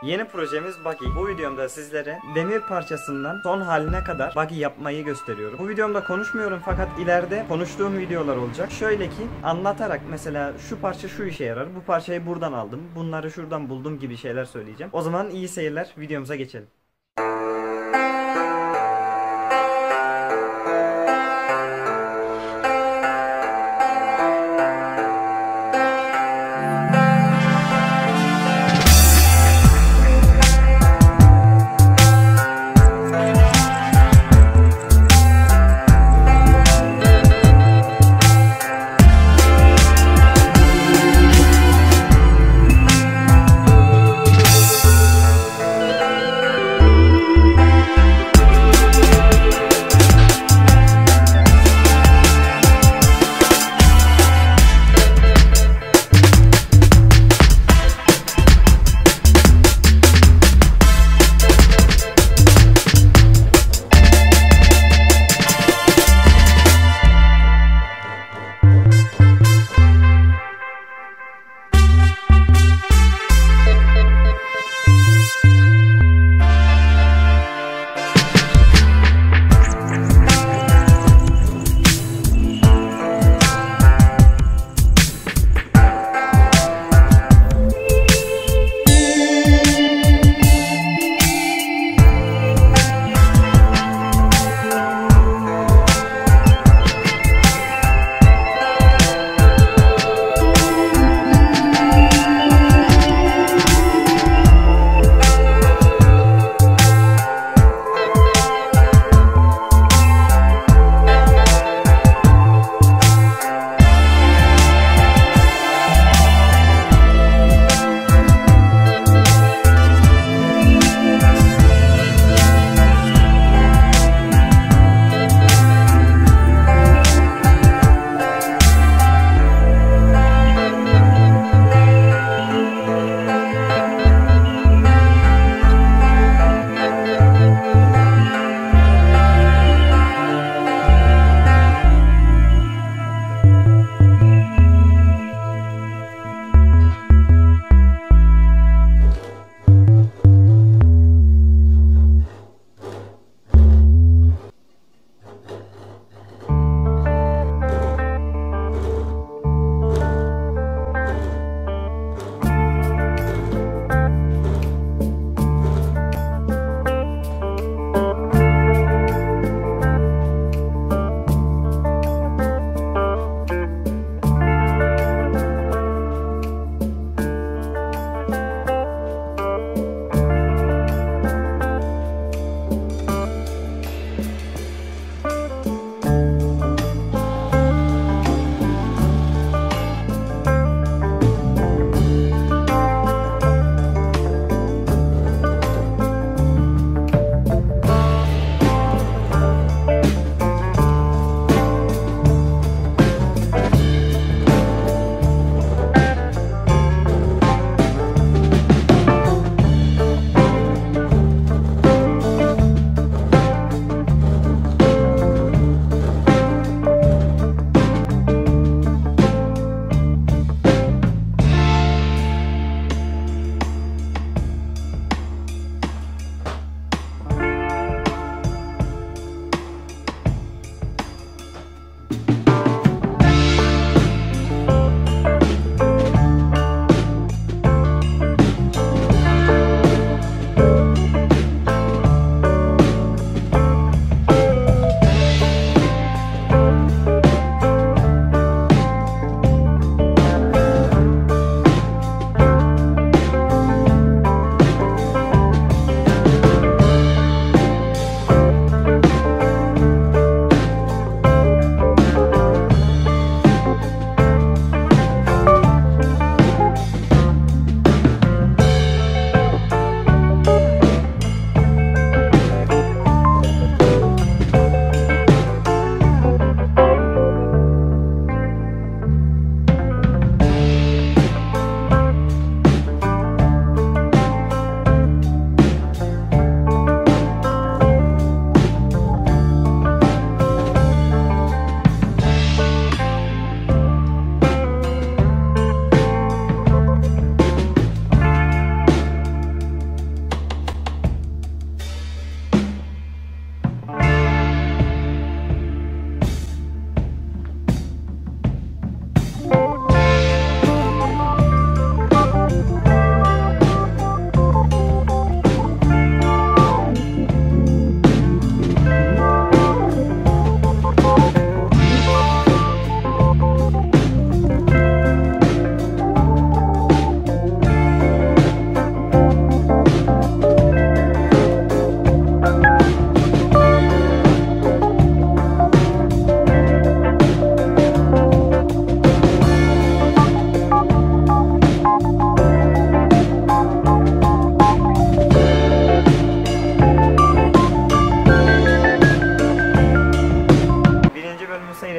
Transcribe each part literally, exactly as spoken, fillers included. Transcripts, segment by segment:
Yeni projemiz Buggy. Bu videomda sizlere demir parçasından son haline kadar buggy yapmayı gösteriyorum. Bu videomda konuşmuyorum fakat ileride konuştuğum videolar olacak. Şöyle ki anlatarak mesela şu parça şu işe yarar, bu parçayı buradan aldım, bunları şuradan buldum gibi şeyler söyleyeceğim. O zaman iyi seyirler, videomuza geçelim.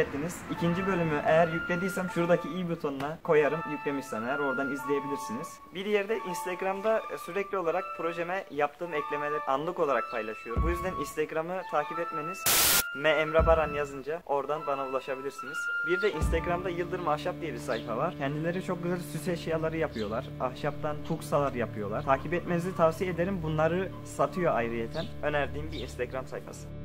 ettiniz. İkinci bölümü eğer yüklediysem şuradaki i butonuna koyarım. Yüklemişsem eğer oradan izleyebilirsiniz. Bir yerde Instagram'da sürekli olarak projeme yaptığım eklemeleri anlık olarak paylaşıyorum. Bu yüzden Instagram'ı takip etmeniz M Emre Baran yazınca oradan bana ulaşabilirsiniz. Bir de Instagram'da Yıldırım Ahşap diye bir sayfa var. Kendileri çok güzel süs eşyaları yapıyorlar. Ahşaptan kuksalar yapıyorlar. Takip etmenizi tavsiye ederim. Bunları satıyor ayrıyeten. Önerdiğim bir Instagram sayfası.